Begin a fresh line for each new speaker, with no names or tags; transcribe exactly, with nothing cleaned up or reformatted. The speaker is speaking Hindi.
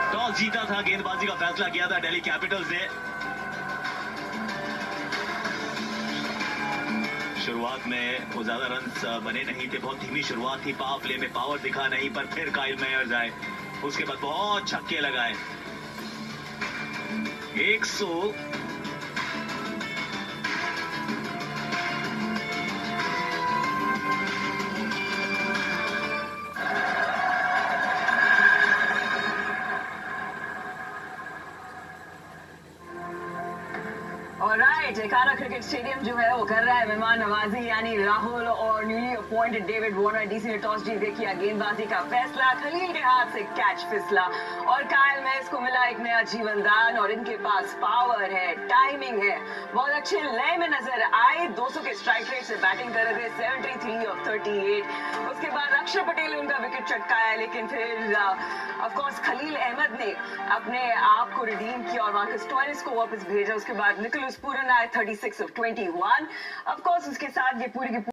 टॉस जीता था, गेंदबाजी का फैसला किया था दिल्ली कैपिटल्स ने। शुरुआत में वो ज्यादा रन्स बने नहीं थे, बहुत धीमी शुरुआत थी, पावर प्ले में पावर दिखा नहीं, पर फिर काइल मेयर्स आए, उसके बाद बहुत छक्के लगाए। एक सौ
ऑलराइट, एकारा क्रिकेट स्टेडियम जो है वो कर रहा है मेहमान नवाजी, यानी राहुल और newly appointed David Warner. DC ने टॉस जीत के किया गेंदबाजी का फैसला, खलील के हाथ से कैच फिसला और कायल मेयर्स को मिला एक नया जीवनदान। और इनके पास पावर है, टाइमिंग है, बहुत अच्छे लय में नजर आए। दो सौ के स्ट्राइक रेट से बैटिंग कर रहे थे, तिहत्तर ऑफ अड़तीस। उसके बाद अक्षर पटेल ने उनका विकेट चटकाया, लेकिन फिर ऑफ कोर्स खलील अहमद ने अपने आप को रिडीम किया और मार्कस स्टोइनिस को वापस भेजा। उसके बाद निकोलस पूरन आए छत्तीस ऑफ इक्कीस। ऑफ कोर्स उसके साथ ये पूरी की